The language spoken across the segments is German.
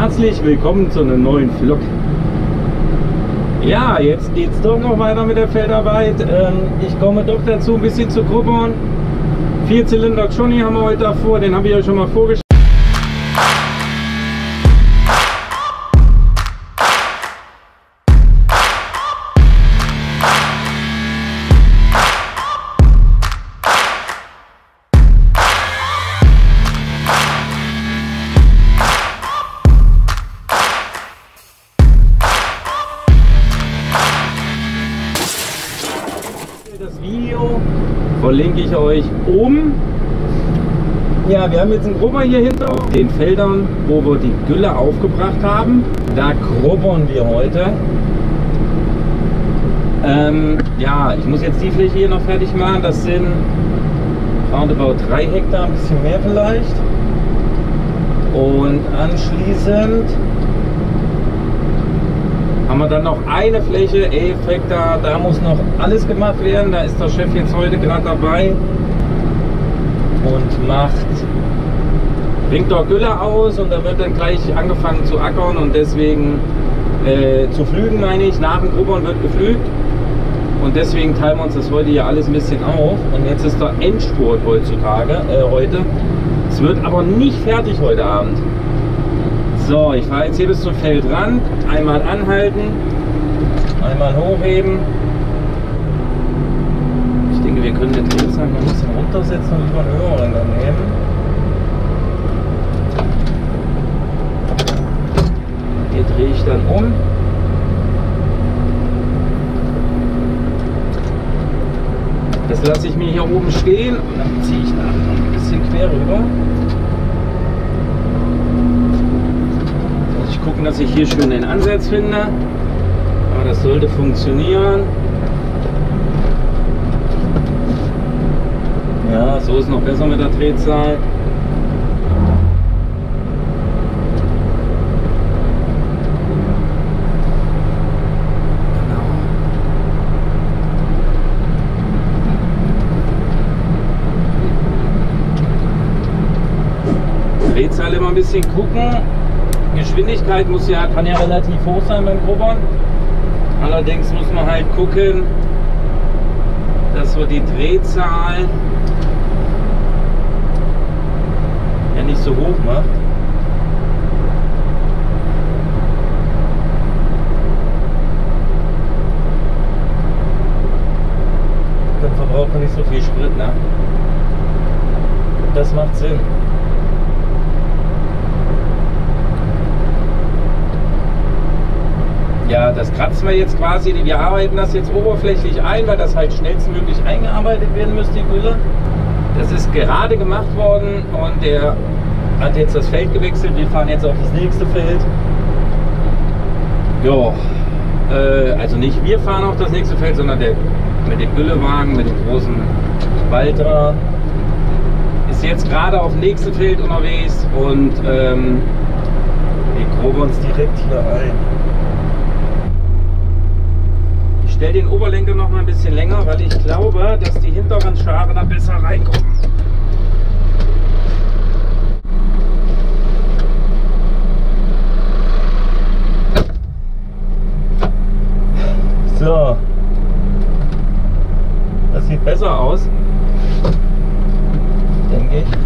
Herzlich willkommen zu einem neuen Vlog. Ja, jetzt geht es doch noch weiter mit der Feldarbeit. Ich komme doch dazu, ein bisschen zu grubbern. 4-Zylinder Johnny haben wir heute davor, den habe ich euch schon mal vorgestellt. Das Video verlinke ich euch oben. Ja, wir haben jetzt einen Grubber hier hinter den Feldern, wo wir die Gülle aufgebracht haben. Da grubbern wir heute. Ja, ich muss jetzt die Fläche hier noch fertig machen. Das sind roundabout 3 Hektar, ein bisschen mehr vielleicht. Und anschließend haben wir dann noch eine Fläche, 11 Hektar, da muss noch alles gemacht werden. Da ist der Chef jetzt heute gerade dabei und bringt dort Gülle aus und da wird dann gleich angefangen zu ackern und deswegen zu pflügen, meine ich. Nach dem Grubbern wird gepflügt und deswegen teilen wir uns das heute hier alles ein bisschen auf. Und jetzt ist der Endspurt heute. Es wird aber nicht fertig heute Abend. So, ich fahre jetzt hier bis zum Feldrand, einmal anhalten, einmal hochheben. Ich denke, wir können den Drehzahl noch ein bisschen runtersetzen und über einen höheren dann nehmen. Hier drehe ich dann um. Das lasse ich mir hier oben stehen und dann ziehe ich nachher noch ein bisschen quer rüber. Gucken, dass ich hier schön den Ansatz finde, aber das sollte funktionieren. Ja, so ist noch besser mit der Drehzahl. Genau. Drehzahl immer ein bisschen gucken. Geschwindigkeit kann ja relativ hoch sein beim Grubbern. Allerdings muss man halt gucken, dass wir die Drehzahl ja nicht so hoch macht. Dann verbraucht man nicht so viel Sprit, ne? Das macht Sinn. Ja, das kratzen wir jetzt quasi, wir arbeiten das jetzt oberflächlich ein, weil das halt schnellstmöglich eingearbeitet werden müsste, die Gülle. Das ist gerade gemacht worden und der hat jetzt das Feld gewechselt, wir fahren jetzt auf das nächste Feld. Ja, also nicht wir fahren auf das nächste Feld, sondern der mit dem Güllewagen, mit dem großen Walter ist jetzt gerade auf dem nächsten Feld unterwegs und wir grubbern uns direkt hier ein. Ich stelle den Oberlenker noch mal ein bisschen länger, weil ich glaube, dass die hinteren Scharen da besser reinkommen. So, das sieht besser aus, denke ich.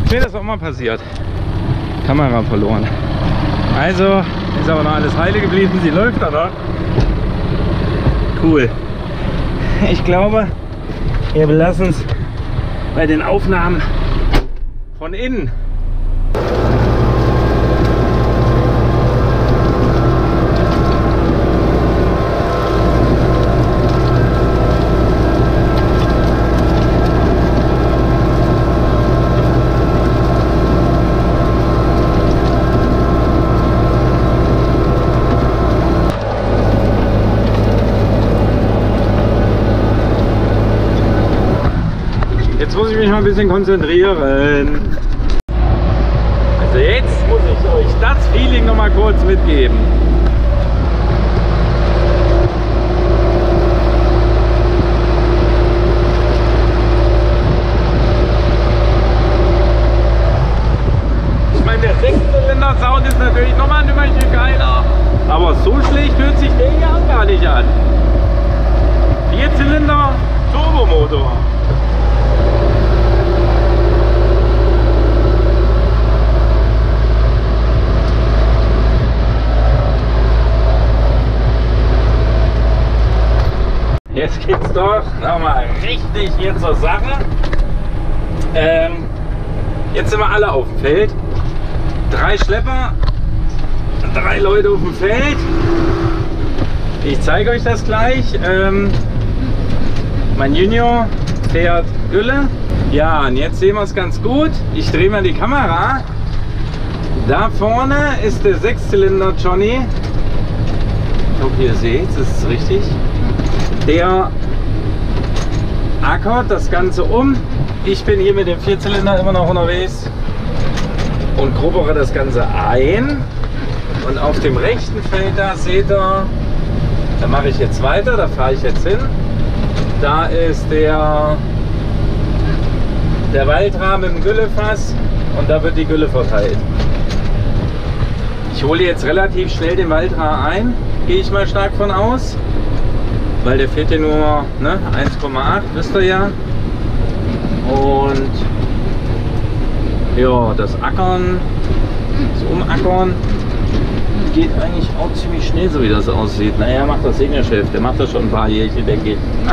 Ist mir das auch mal passiert. Kamera verloren. Also ist aber noch alles heile geblieben. Sie läuft da noch. Cool. Ich glaube, wir belassen es bei den Aufnahmen von innen. Jetzt muss ich mich mal ein bisschen konzentrieren. Also jetzt muss ich euch das Feeling noch mal kurz mitgeben. Ich meine, der 6-Zylinder-Sound ist natürlich noch mal ein Nümmerchen geiler. Aber so schlecht hört sich der hier auch gar nicht an. 4-Zylinder Turbomotor. Jetzt geht's doch nochmal richtig hier zur Sache. Jetzt sind wir alle auf dem Feld. 3 Schlepper, 3 Leute auf dem Feld. Ich zeige euch das gleich. Mein Junior fährt Gülle. Ja, und jetzt sehen wir es ganz gut. Ich drehe mal die Kamera. Da vorne ist der 6-Zylinder Johnny. Ich hoffe, ihr seht, das ist richtig. Der ackert das Ganze um. Ich bin hier mit dem 4-Zylinder immer noch unterwegs und grubbere das Ganze ein. Und auf dem rechten Feld da seht ihr, da mache ich jetzt weiter, da fahre ich jetzt hin. Da ist der Waldrahmen mit dem Güllefass und da wird die Gülle verteilt. Ich hole jetzt relativ schnell den Waldrahmen ein, gehe ich mal stark von aus. Weil der fährt ja nur 1,8, wisst ihr ja. Und ja, das Ackern, das Umackern geht eigentlich auch ziemlich schnell, so wie das aussieht. Naja, macht das Senior-Chef, der macht das schon ein paar Jährchen, denke ich.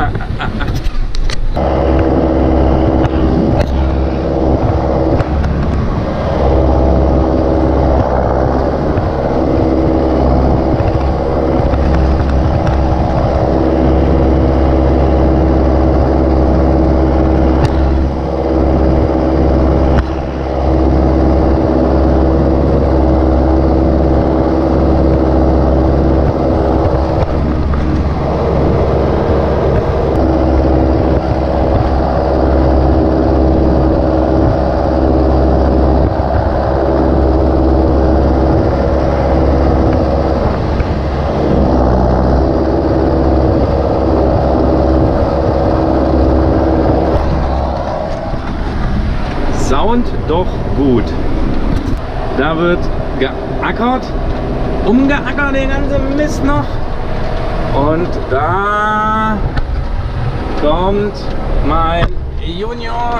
Sound doch gut. Da wird geackert, umgeackert den ganzen Mist noch. Und da kommt mein Junior.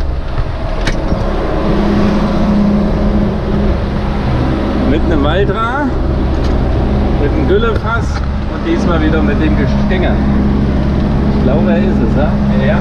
Mit einem Waldrahmen, mit einem Güllefass und diesmal wieder mit dem Gestänge. Ich glaube, er ist es, ja?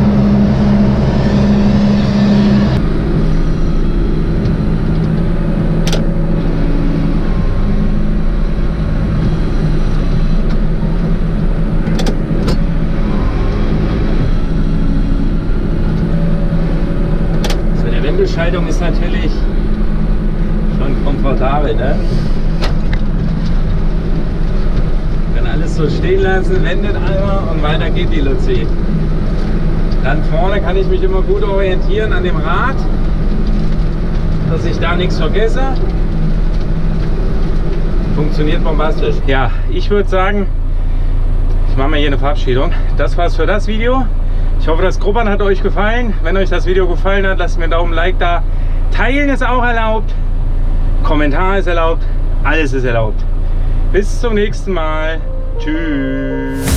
Die Schaltung ist natürlich schon komfortabel, ne? Kann alles so stehen lassen, wendet einmal und weiter geht die Luzi. Dann vorne kann ich mich immer gut orientieren an dem Rad, dass ich da nichts vergesse. Funktioniert bombastisch. Ja, ich würde sagen, ich mache mal hier eine Verabschiedung. Das war's für das Video. Ich hoffe, das Grubbern hat euch gefallen. Wenn euch das Video gefallen hat, lasst mir einen Daumen Like da. Teilen ist auch erlaubt. Kommentar ist erlaubt. Alles ist erlaubt. Bis zum nächsten Mal. Tschüss.